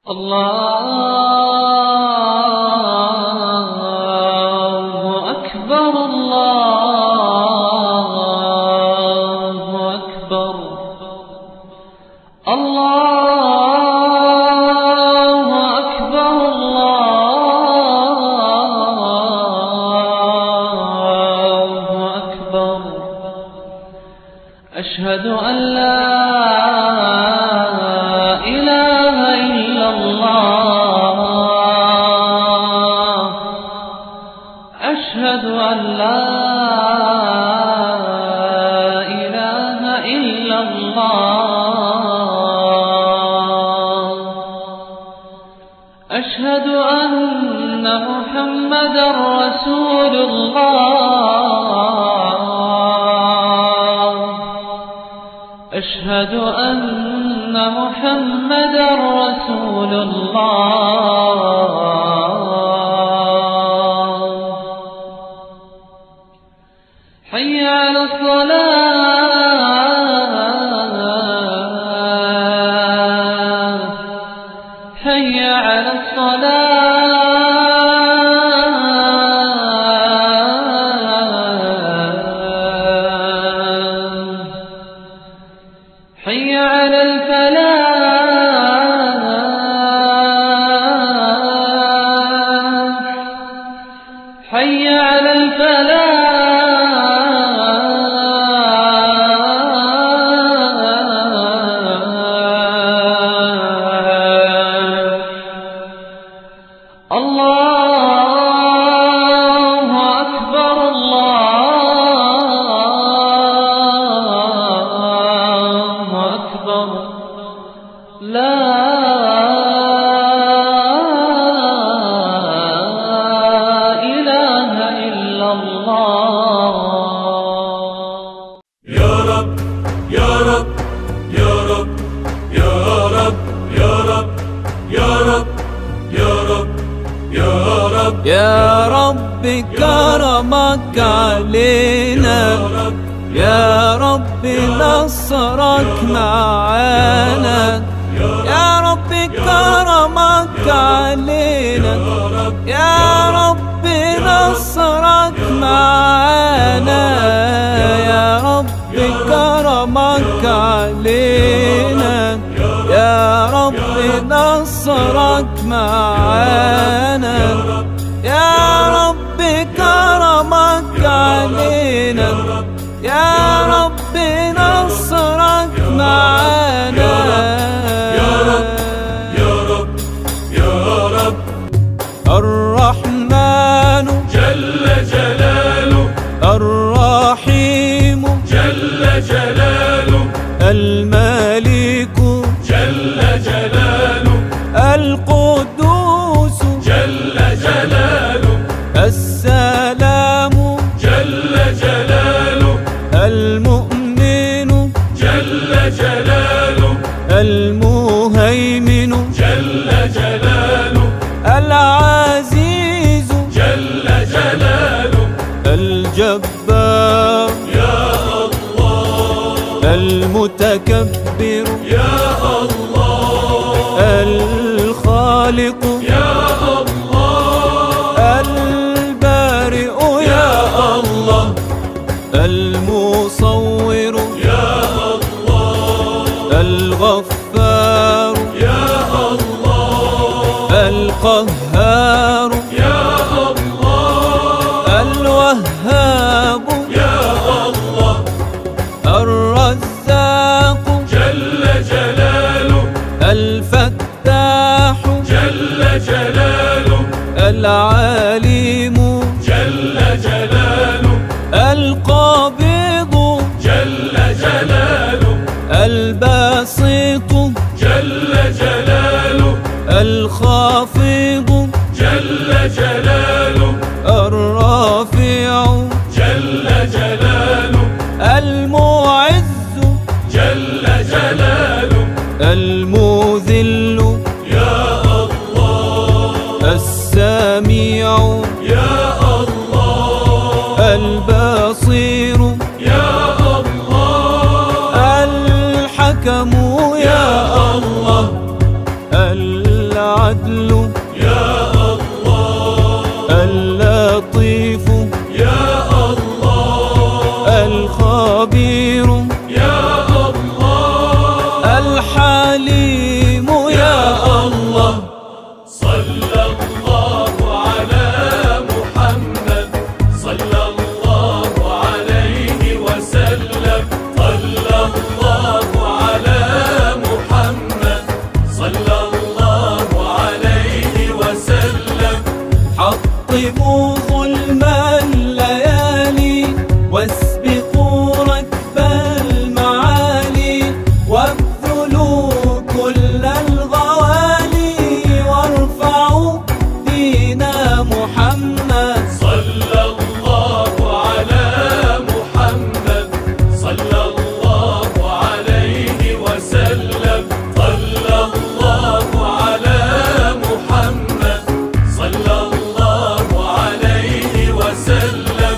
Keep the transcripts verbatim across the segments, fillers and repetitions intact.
الله أكبر الله أكبر الله أكبر الله أكبر أشهد أن لا إله إلا الله أشهد أن لا إله إلا الله أشهد أن محمدا رسول الله أشهد أن محمدا رسول الله حي على الصلاة حي على الصلاة حي على الفلاح حي على الفلاح الله أكبر الله أكبر لا إله إلا الله يا رب يا رب يا رب يا رب يا رب يا رب يا رب يا رب يا رب كرمك علينا يا رب نصرك معانا يا رب كرمك علينا يا رب نصرك معانا يا رب كرمك علينا يا رب نصرك معانا يا رب كرمك علينا يا رب نصرك معانا يا رب يا رب يا رب الرحمن جل جلاله الرحيم جل جلاله الملك جل جلاله القدوس جل جلاله السلام جل جلاله المؤمن جل جلاله المهيمن جل جلاله العزيز جل جلاله الجبار يا الله المتكبر يا الله الخالق يا الله البارئ يا الله المصور يا الله الغفار يا الله القهار يا الله الوهاب يا الله الرزاق جل جلاله الفتاح جل جلاله العليم جل جلاله القابض جل جلاله الباسط جل جلاله الخافض جل جلاله الرافع جل جلاله المعز جل جلاله المذل يا الله السميع يا الله البصير يا الله الحكم يا الله العدل يا الله اللطيف يا الله الخبير يا الله الحليم يا الله. صلى الله على محمد صلى الله عليه وسلم صلى الله على محمد صلى الله عليه وسلم. حطموا ظلم الليالي واسبقوا ركب المعالي وابذلوا كل الغوالي وارفعوا دين محمد. صلى الله على محمد صلى الله عليه وسلم صلى الله على محمد صلى الله عليه وسلم.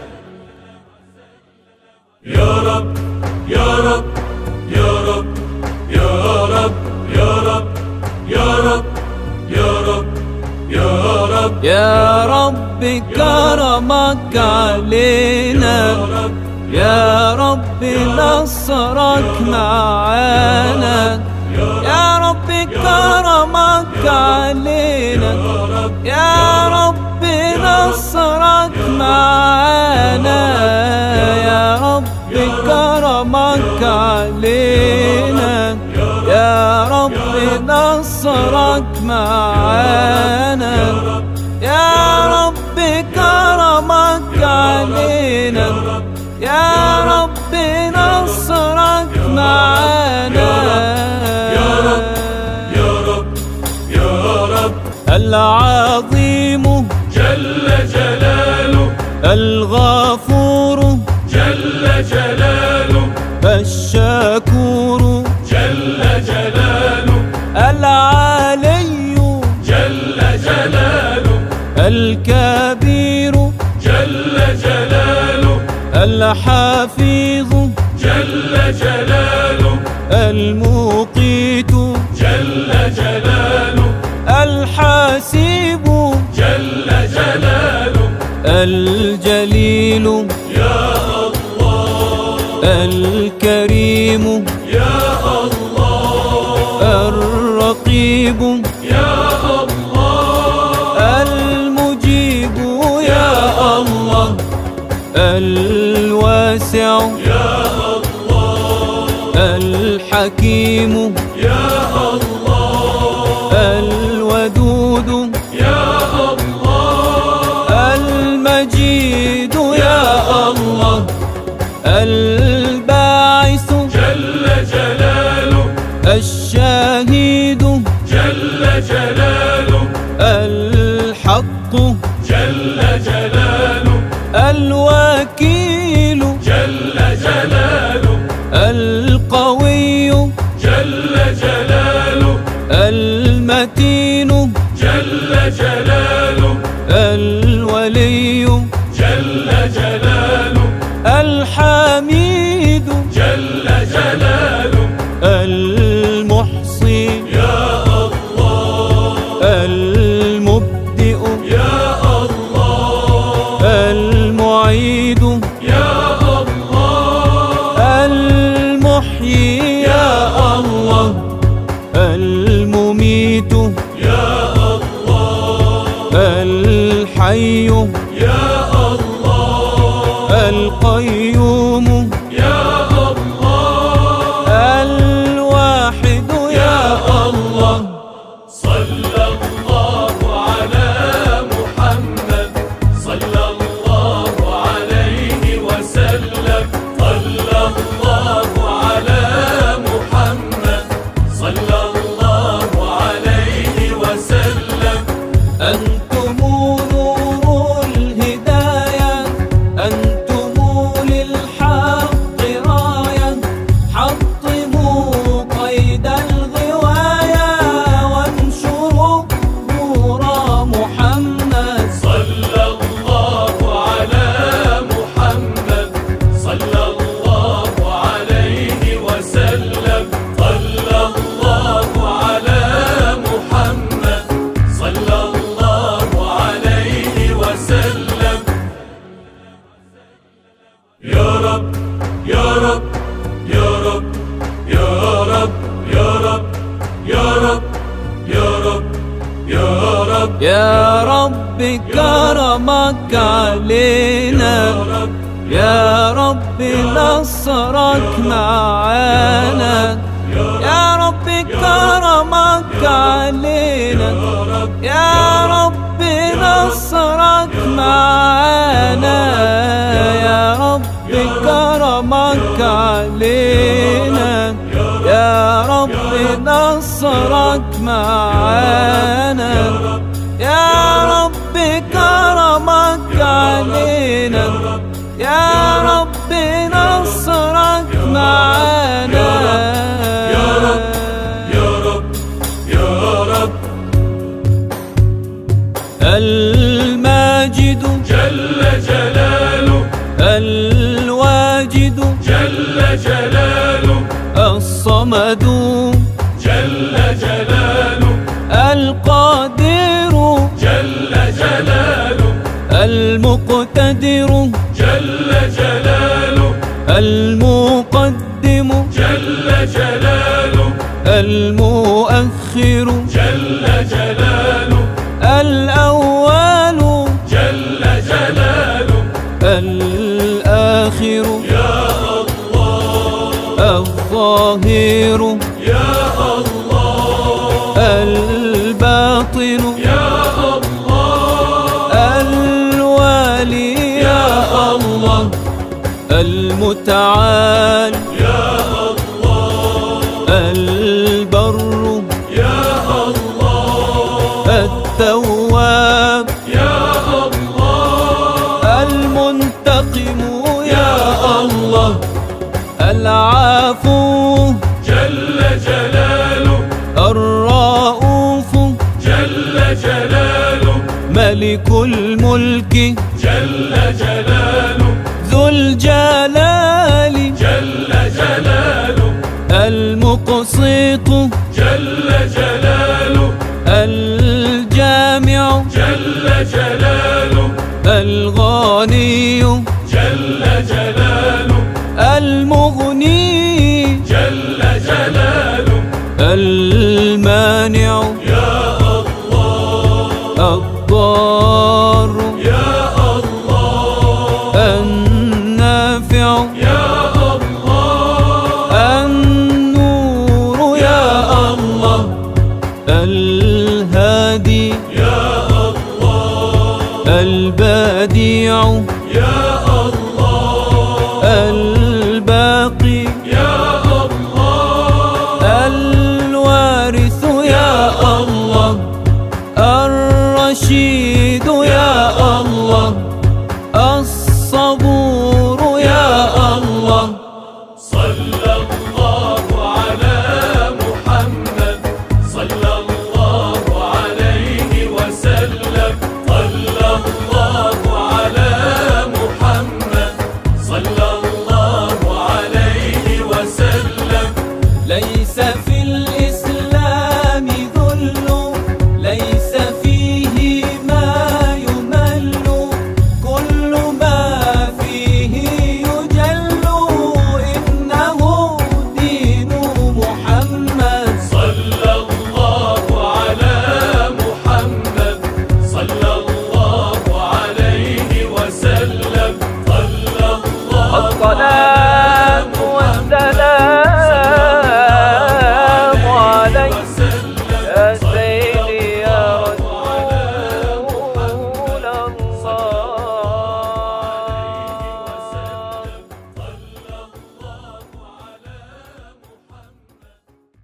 يا رب يا رب يا رب يا رب يا رب يا رب يا رب يا رب يا رب كرمك علينا يا رب نصرك معانا يا رب كرمك علينا يا رب نصرك معانا يا رب كرمك علينا يا رب نصرك معانا يا رب كرمك علينا يا رب نصرك معانا يا رب يا رب يا رب العظيم جل جلاله الغفور جل جلاله الشكور جل جلاله العلي جل جلاله الكبير جل جلاله الحفيظ جل جلاله المقيت جل جلاله الحسيب جل جلاله الجليل يا الله الكريم يا الله الرقيب يا الله المجيب يا الله الواسع يا الله الحكيم يا الله الودود يا الله المجيد يا الله الباعث جل جلاله الشهيد جل جلاله الحق جل جلاله الوكيل جل جلاله القوي جل جلاله المتين جل جلاله الولي جل جلاله الحميد جل جلاله المحصي يا الله المبدئ يا الله المعيد يا الله المحيي يا الله المميت يا الله الحي يا الله القيوم يا الله الواحد يا الله. صلى الله على محمد صلى الله عليه وسلم صلى الله على محمد صلى الله عليه وسلم. أنتم نور رب يا رب كرمك علينا، يا رب نصرك معانا، يا رب كرمك علينا، يا رب نصرك معانا، يا رب كرمك علينا، يا رب نصرك معانا، يا رب كرمك علينا، يا رب نصرك معانا. يا رب يا رب يا رب الماجد جل جلاله، الواجد جل جلاله، الصمد جل جلاله، القادر جل جلاله، المقتدر جل جلاله، المقدم جل جلاله، المؤخر جل جلاله، الأول جل جلاله، الآخر يا الله الظاهر يا الله الباطن يا الله الوالي يا الله المتعال يا الله البر يا الله التواب يا الله المنتقم يا الله العفو جل جلاله، الرؤوف جل جلاله، ملك الملك جل جلاله، ذو الجلال جل جلاله، المقسط جل جلاله، الجامع جل جلاله، الغني جل جلاله، المغني جل جلاله، المانع يا الله الضار يا الله النافع يا الله النور يا الله الهادي يا الله البديع يا الله الباقي يا الله الوارث يا الله الرشيد يا الله الصبور